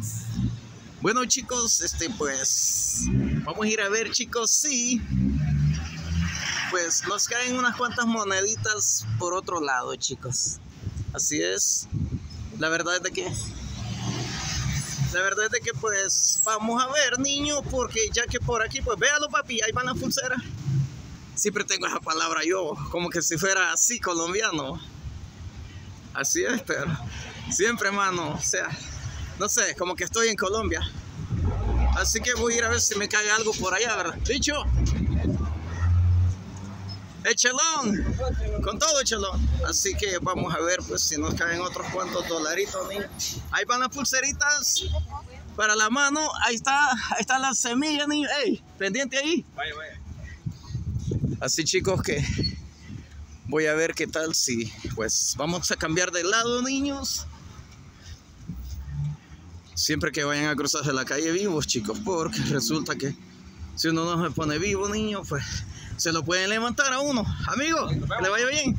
Bueno, chicos, pues vamos a ir a ver, chicos, sí. Pues nos caen unas cuantas moneditas por otro lado, chicos. Así es. La verdad es de que pues vamos a ver, niño, porque ya que por aquí, pues véalo, papi, ahí van las pulseras. Siempre tengo esa palabra yo, como que si fuera así colombiano. Así es, pero siempre, mano, o sea, no sé, como que estoy en Colombia. Así que voy a ir a ver si me cae algo por allá, ¿verdad? Dicho, echelón, con todo echelón. Así que vamos a ver, pues, si nos caen otros cuantos dolaritos, niño. Ahí van las pulseritas para la mano. Ahí está la semilla, niño. Ey, pendiente ahí. Vaya, vaya. Así, chicos, que voy a ver qué tal si, pues, vamos a cambiar de lado, niños. Siempre que vayan a cruzarse la calle vivos, chicos, porque resulta que si uno no se pone vivo, niño, pues se lo pueden levantar a uno. Amigo, que le vaya bien.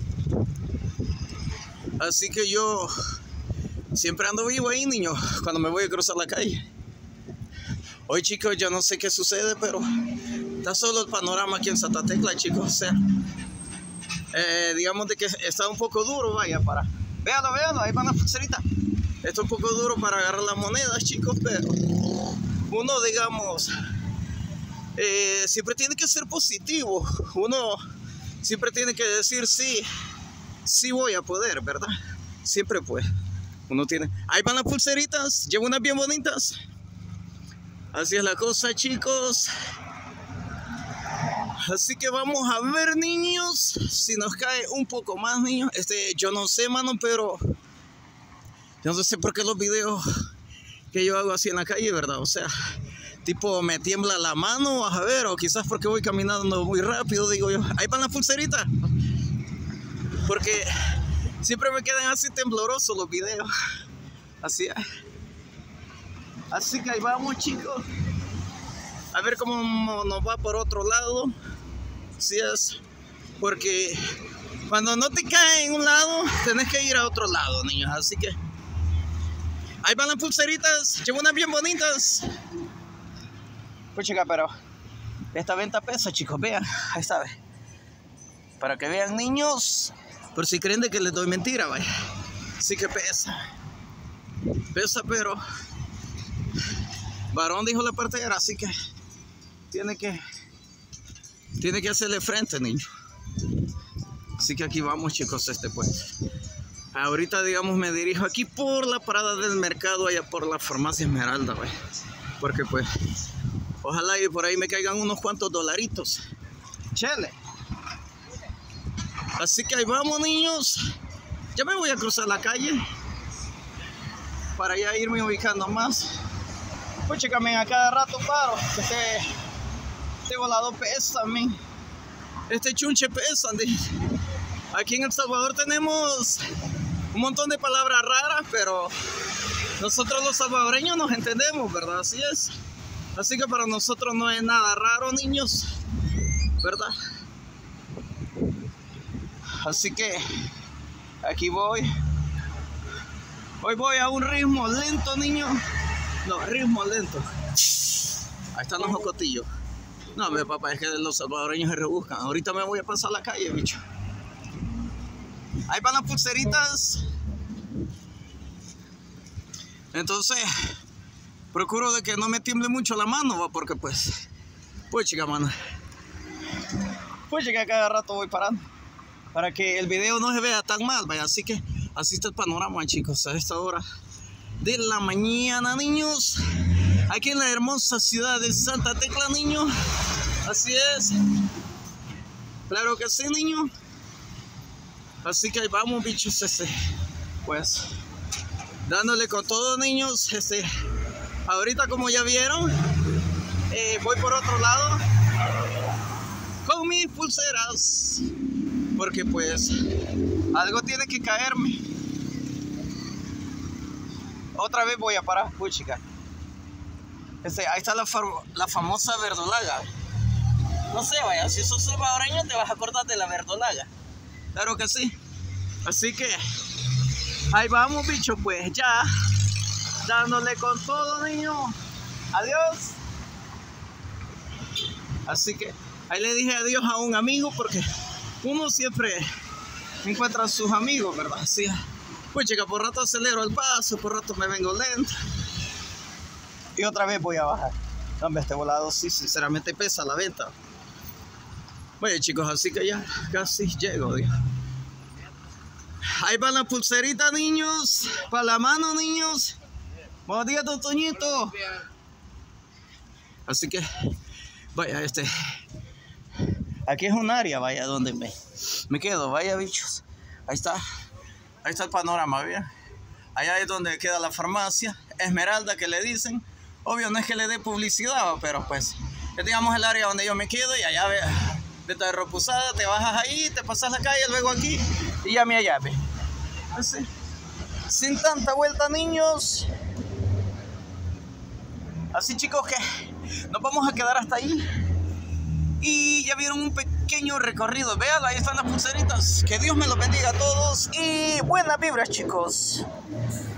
Así que yo siempre ando vivo ahí, niño, cuando me voy a cruzar la calle. Hoy, chicos, yo no sé qué sucede, pero está solo el panorama aquí en Santa Tecla, chicos. O sea, digamos de que está un poco duro, vaya, para... Véanlo, ahí van las pulseritas. Está un poco duro para agarrar las monedas, chicos, pero uno, digamos, siempre tiene que ser positivo. Uno siempre tiene que decir sí voy a poder, ¿verdad? Siempre pues. Uno tiene... Ahí van las pulseritas, llevo unas bien bonitas. Así es la cosa, chicos. Así que vamos a ver, niños, si nos cae un poco más, niños. Yo no sé, mano, pero yo no sé por qué los videos que yo hago así en la calle, ¿verdad? O sea, tipo me tiembla la mano, a ver, o quizás porque voy caminando muy rápido, digo yo. Ahí van las pulseritas. Porque siempre me quedan así temblorosos los videos. Así es. Así que ahí vamos, chicos. A ver cómo nos va por otro lado. Así es. Porque cuando no te cae en un lado, tenés que ir a otro lado, niños. Así que ahí van las pulseritas. Llevo unas bien bonitas. Pues chica, pero esta venta pesa, chicos. Vean, ahí está. Para que vean, niños. Por si creen de que les doy mentira, vaya. Sí que pesa. Pesa, pero varón dijo la partera, así que tiene que hacerle frente, niño. Así que aquí vamos, chicos, pues. Ahorita, digamos, me dirijo aquí por la parada del mercado, allá por la farmacia Esmeralda, güey. Porque, pues, ojalá y por ahí me caigan unos cuantos dolaritos. Chele. Así que ahí vamos, niños. Ya me voy a cruzar la calle para ya irme ubicando más. Pues chécame, a cada rato paro. Este volado pesa, men. Este chunche pesa. Aquí en El Salvador tenemos un montón de palabras raras, pero nosotros los salvadoreños nos entendemos, ¿verdad? Así es. Así que para nosotros no es nada raro, niños, ¿verdad? Así que aquí voy. Hoy voy a un ritmo lento, niño. No, ritmo lento. Ahí están los jocotillos. No, mi papá, es que los salvadoreños se rebuscan. Ahorita me voy a pasar la calle, bicho. Ahí van las pulseritas. Entonces, procuro de que no me tiemble mucho la mano, ¿va? Porque pues chica, mano. Pues chica, cada rato voy parando. Para que el video no se vea tan mal, vaya. Así que así está el panorama, chicos, a esta hora de la mañana, niños. Aquí en la hermosa ciudad de Santa Tecla, niños. Así es. Claro que sí, niño. Así que ahí vamos, bichos, pues dándole con todo, niños. Ahorita, como ya vieron, voy por otro lado con mis pulseras, porque pues algo tiene que caerme. Otra vez voy a parar, chica. Ahí está la famosa verdolaga. No sé, vaya, si sos salvadoreño te vas a acordar de la verdolaga. Claro que sí. Así que ahí vamos, bicho, pues ya dándole con todo, niños. Adiós. Así que ahí le dije adiós a un amigo porque uno siempre encuentra a sus amigos, ¿verdad? Así, pues chica, por rato acelero el paso, por rato me vengo lento. Y otra vez voy a bajar. No, este volado sí, sinceramente pesa la venta. Bueno, chicos, así que ya casi llego, Dios. Ahí van las pulseritas, niños. Para la mano, niños. Buenos días, don Toñito. Así que, vaya, aquí es un área, vaya, donde me quedo, vaya, bichos. Ahí está el panorama, ¿bien? Allá es donde queda la farmacia Esmeralda, que le dicen. Obvio, no es que le dé publicidad, pero pues, es, digamos, el área donde yo me quedo. Y allá, de Torre Posada, te bajas ahí, te pasas la calle, luego aquí, y ya me llave. Así, sin tanta vuelta, niños. Así, chicos, que nos vamos a quedar hasta ahí. Y ya vieron un pequeño recorrido. Vean, ahí están las pulseritas. Que Dios me los bendiga a todos. Y buenas vibras, chicos.